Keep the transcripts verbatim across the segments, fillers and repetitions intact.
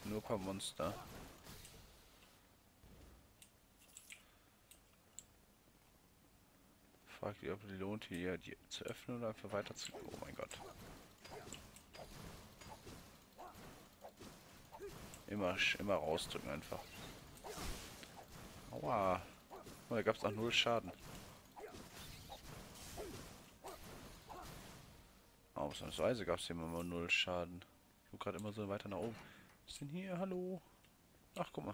nur ein paar Monster. Frag dich, ob es lohnt, hier die zu öffnen oder einfach weiter zu... Oh mein Gott. Immer, immer rausdrücken einfach. Aua. Oh, da gab es auch null Schaden. Ausnahmsweise gab es hier immer null Schaden. Ich guck gerade immer so weiter nach oben. Was ist denn hier? Hallo? Ach, guck mal.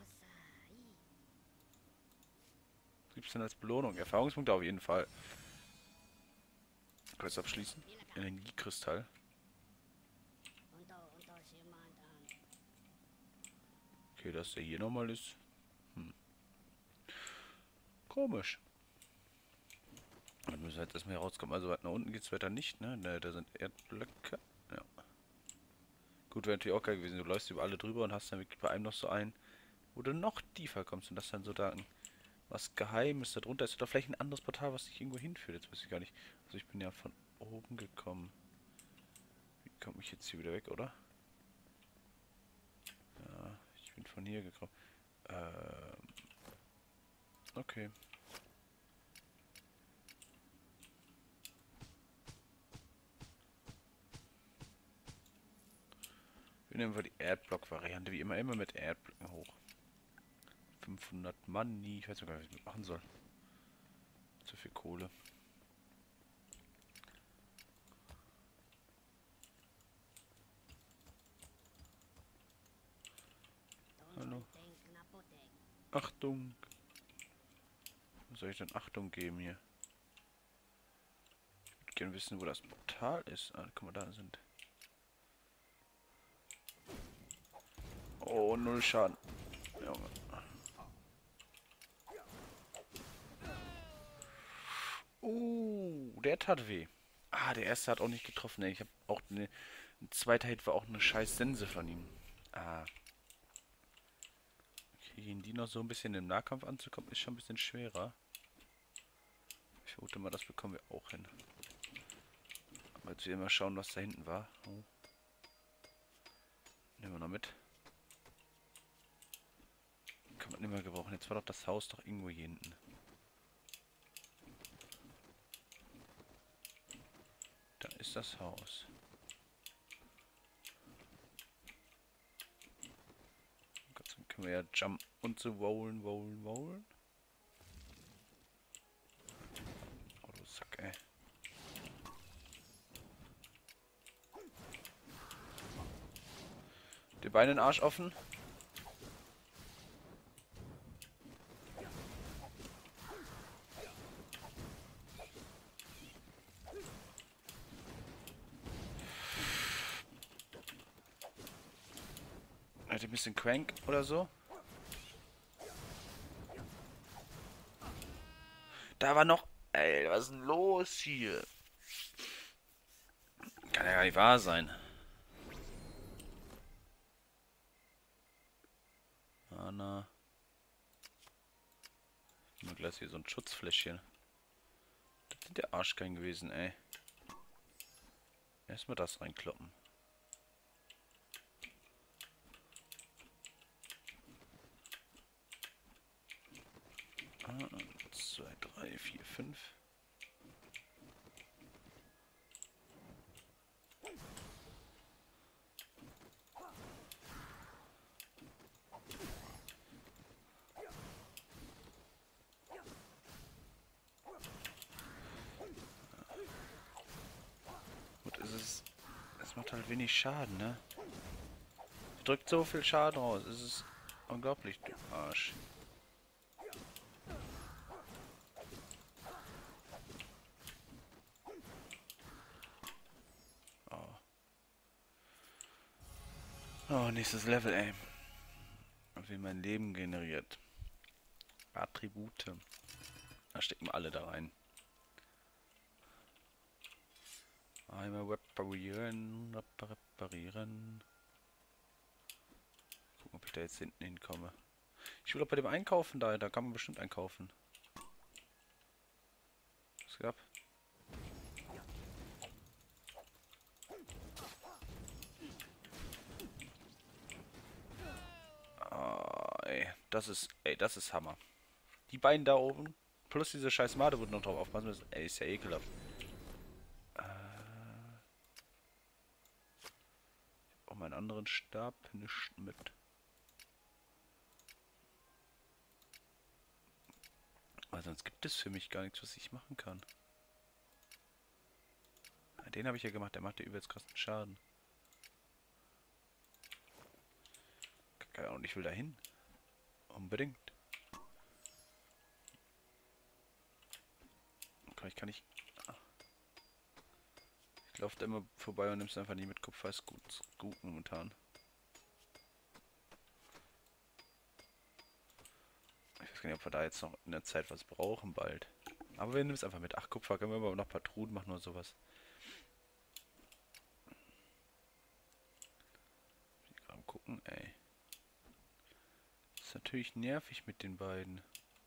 Was gibt's denn als Belohnung? Erfahrungspunkte auf jeden Fall. Kurz abschließen. Energiekristall. Okay, dass der hier nochmal ist. Hm. Komisch. Dann müssen wir jetzt erstmal hier rauskommen. Also weit nach unten geht es weiter nicht, ne? Ne, da sind Erdblöcke. Ja. Gut, wäre natürlich auch geil gewesen. Du läufst über alle drüber und hast dann wirklich bei einem noch so einen, wo du noch tiefer kommst und das dann so da was Geheimes da drunter ist. Oder vielleicht ein anderes Portal, was dich irgendwo hinführt. Jetzt weiß ich gar nicht. Also ich bin ja von oben gekommen. Wie komme ich jetzt hier wieder weg, oder? Ja, ich bin von hier gekommen. Ähm. Okay. Wir nehmen wir die Erdblock-Variante, wie immer, immer mit Erdblöcken hoch. fünfhundert Money, ich weiß gar nicht, was ich machen soll. Zu viel Kohle. Hallo. Achtung. Was soll ich denn Achtung geben hier? Ich würde gerne wissen, wo das Portal ist. Ah, guck mal, da sind. Oh, null Schaden. Junge. Uh, der tat weh. Ah, der erste hat auch nicht getroffen, ey. Ich habe auch eine. Ein zweiter Hit war auch eine scheiß Sense von ihm. Ah. Okay, gegen die noch so ein bisschen im Nahkampf anzukommen, ist schon ein bisschen schwerer. Ich vermute mal, das bekommen wir auch hin. Aber jetzt wieder mal schauen, was da hinten war. Oh. Nehmen wir noch mit. Kann man nicht mehr gebrauchen. Jetzt war doch das Haus doch irgendwo hier hinten. Da ist das Haus. Gott, dann können wir ja jump und so rollen, rollen, rollen. Oh, du Sack, ey. Die Beine den Arsch offen. Hat ein bisschen Crank oder so. Da war noch... Ey, was ist denn los hier? Kann ja gar nicht wahr sein. Anna. Mal gleich hier so ein Schutzfläschchen. Das sind der Arschgein gewesen, ey. Erstmal das reinkloppen. eins, zwei, drei, vier, fünf. Gut, es ist. Es macht halt wenig Schaden, ne? Es drückt so viel Schaden raus. Es ist unglaublich, du Arsch. Oh. Oh, nächstes Level, ey. Wie mein Leben generiert. Attribute. Da stecken wir alle da rein. Einmal reparieren, reparieren. Gucken, ob ich da jetzt hinten hinkomme. Ich will auch bei dem Einkaufen da, da kann man bestimmt einkaufen. Was gab? Das ist, ey, das ist Hammer. Die beiden da oben, plus diese scheiß Made, wo du noch drauf aufpassen müssen. Ey, ist ja ekelhaft. Äh, auch meinen anderen Stab nicht mit. Weil sonst gibt es für mich gar nichts, was ich machen kann. Den habe ich ja gemacht, der macht ja übelst krassen Schaden. Keine Ahnung, ich will da hin. Unbedingt. Okay, ich kann nicht. Ich laufe da immer vorbei und nimm's einfach nie mit Kupfer. Ist gut, ist gut momentan. Ich weiß gar nicht, ob wir da jetzt noch in der Zeit was brauchen bald. Aber wir nehmen es einfach mit. Ach, Kupfer können wir aber noch ein paar Truhen machen oder sowas. Ich gerade gucken, ey. Ist natürlich nervig mit den beiden.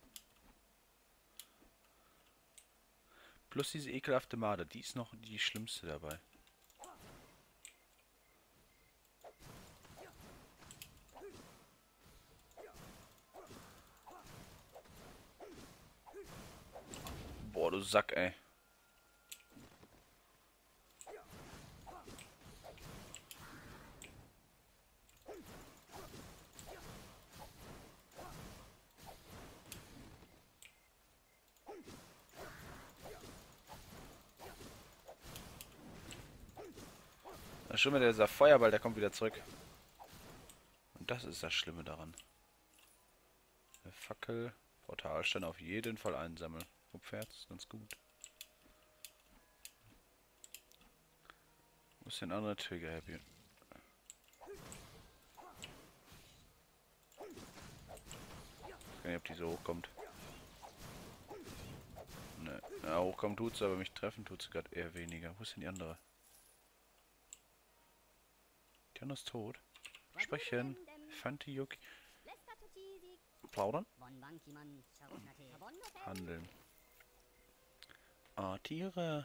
Plus diese ekelhafte Made, die ist noch die schlimmste dabei. Boah, du Sack, ey. Schon wieder dieser Feuerball, der kommt wieder zurück. Und das ist das Schlimme daran. Eine Fackel, Portalstein auf jeden Fall einsammeln. Upfärts, ist ganz gut. Wo ist denn ein anderer Trigger, Happy? Ich weiß gar nicht, ob die so hochkommt. Ne, ja, hochkommen tut sie, aber mich treffen tut sie gerade eher weniger. Wo ist denn die andere? Die andere ist tot. Sprechen. Fanti Yuki. Plaudern. Handeln. Ah, Tiere.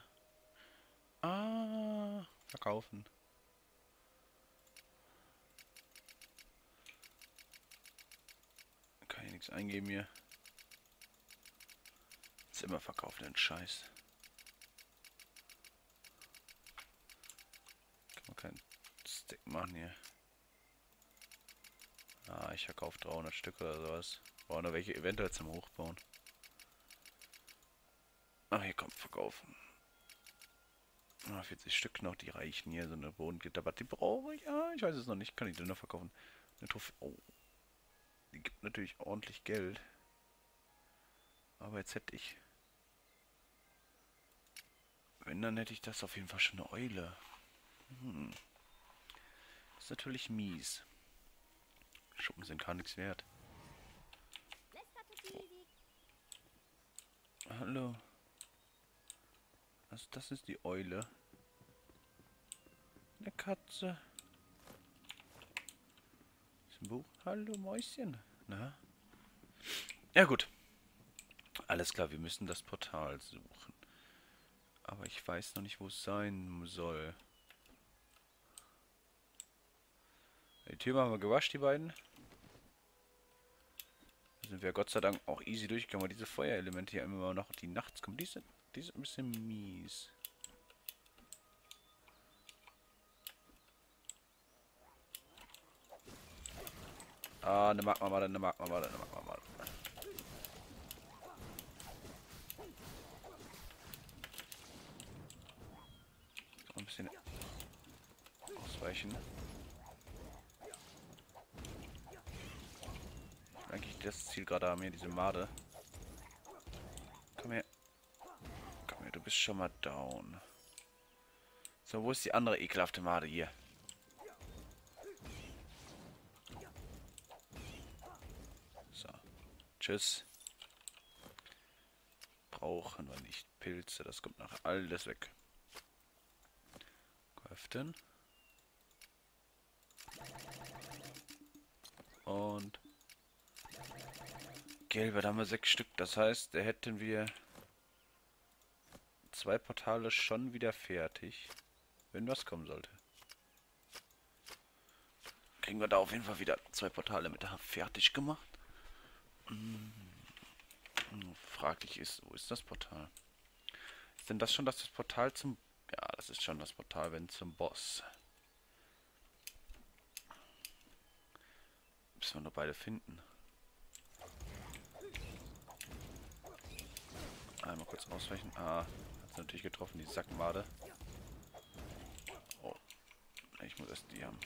Ah, verkaufen. Kann ich nichts eingeben hier. Ist immer verkaufen, den Scheiß. Kann man keinen Stick machen hier. Ah, ich verkaufe dreihundert Stück oder sowas. Brauchen wir welche eventuell zum Hochbauen. Ah, hier kommt verkaufen. Ah, vierzig Stück noch, die reichen hier. So eine Bodengitter, aber die brauche ich. Ah, ich weiß es noch nicht. Kann ich die noch verkaufen? Eine Trophäe. Oh. Die gibt natürlich ordentlich Geld. Aber jetzt hätte ich. Wenn, dann hätte ich das auf jeden Fall schon eine Eule. Hm. Das ist natürlich mies. Schuppen sind gar nichts wert. Oh. Hallo. Also das ist die Eule. Eine Katze. Ist ein Buch. Hallo Mäuschen. Na? Ja gut. Alles klar, wir müssen das Portal suchen. Aber ich weiß noch nicht, wo es sein soll. Die Tür haben wir gewascht, die beiden. Da sind wir Gott sei Dank auch easy durchgegangen, weil diese Feuerelemente hier immer noch, die nachts kommen, die sind, die sind ein bisschen mies. Ah, eine Magma mal, eine Magma mal, eine Magma mal. So ein bisschen ausweichen. Eigentlich das Ziel gerade haben, hier diese Made. Komm her. Komm her, du bist schon mal down. So, wo ist die andere ekelhafte Made hier? So. Tschüss. Brauchen wir nicht. Pilze, das kommt nachher alles weg. Öffnen. Und gelbe, da haben wir sechs Stück. Das heißt, da hätten wir zwei Portale schon wieder fertig. Wenn was kommen sollte. Kriegen wir da auf jeden Fall wieder zwei Portale mit fertig gemacht. Fraglich ist, wo ist das Portal? Ist denn das schon das Portal zum... Ja, das ist schon das Portal, wenn zum Boss. Müssen wir nur beide finden. Einmal kurz ausweichen. Ah, hat sie natürlich getroffen, die Sackmade. Oh, ich muss erst die haben.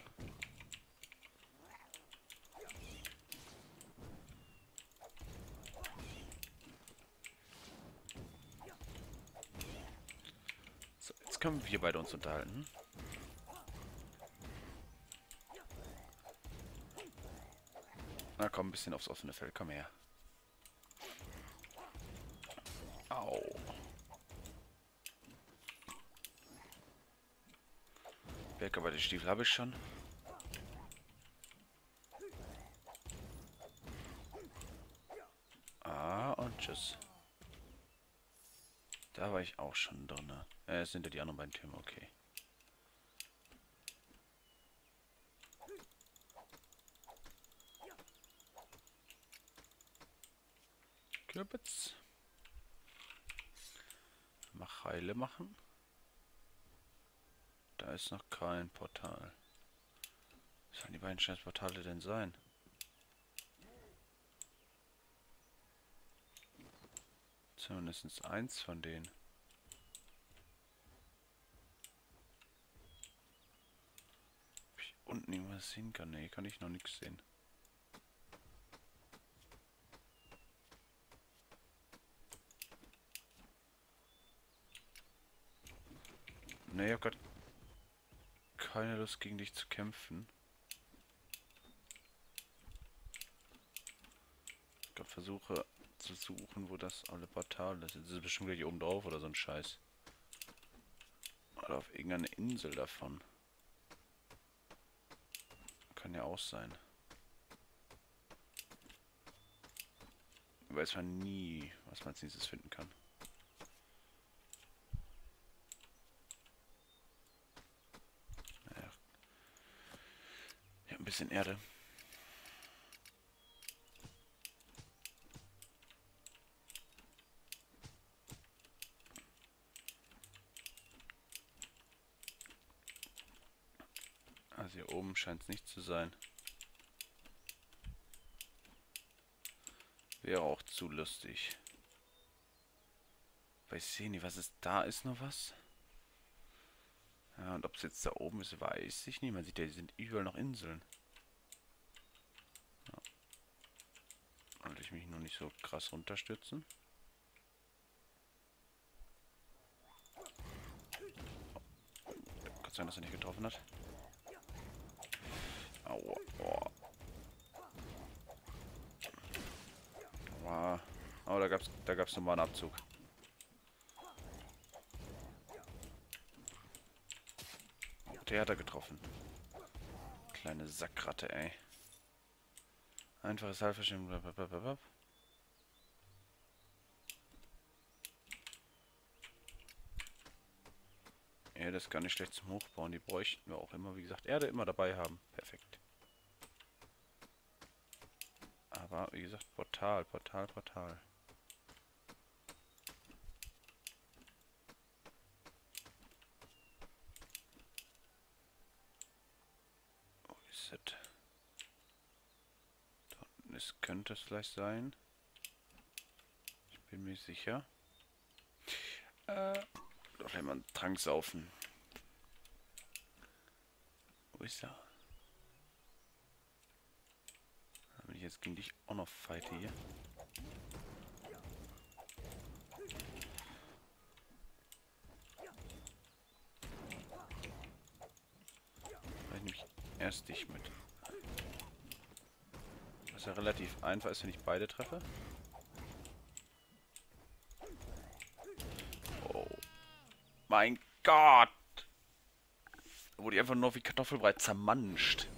So, jetzt können wir beide uns unterhalten. Na komm, ein bisschen aufs offene Feld, komm her. Au. Bergarbeiterstiefel habe ich schon. Ah, und tschüss. Da war ich auch schon drin. Äh, es sind ja die anderen beiden Türme, okay. Kürbis. Mach Heile machen. Da ist noch kein Portal. Was sollen die beiden scheiß Portale denn sein? Zumindest eins von denen. Ob ich unten irgendwas sehen kann? Ne, kann ich noch nichts sehen. Ne, ich hab grad keine Lust gegen dich zu kämpfen. Ich grad versuche zu suchen, wo das alle Portale ist. Das ist bestimmt gleich oben drauf oder so ein Scheiß. Oder auf irgendeine Insel davon. Kann ja auch sein. Weiß man nie, was man als nächstes finden kann. Naja. Ja, ein bisschen Erde. Also hier oben scheint es nicht zu sein. Wäre auch zu lustig. Weil ich sehe nicht, was ist da? Ist noch was? Ja, und ob es jetzt da oben ist, weiß ich nicht. Man sieht ja, die sind überall noch Inseln. Ja. Wollte ich mich nur nicht so krass runterstürzen. Oh. Kann sein, dass er nicht getroffen hat. Aua. Oh. Aua. Oh, da gab's, da gab's nochmal einen Abzug. Der hat er getroffen. Kleine Sackratte, ey. Einfaches Halbverständnis. Ja, das ist gar nicht schlecht zum Hochbauen. Die bräuchten wir auch immer, wie gesagt, Erde immer dabei haben. Perfekt. Aber, wie gesagt, Portal, Portal, Portal. Wo ist es? Da unten ist, könnte es vielleicht sein. Ich bin mir sicher. Äh, doch einmal einen Trank saufen. Wo ist er? Wenn ich jetzt gegen dich auch noch fighte hier. Vielleicht nehme ich erst dich mit. Was ja relativ einfach ist, wenn ich beide treffe. Oh. Mein Gott! Da wurde ich einfach nur wie Kartoffelbrei zermanscht.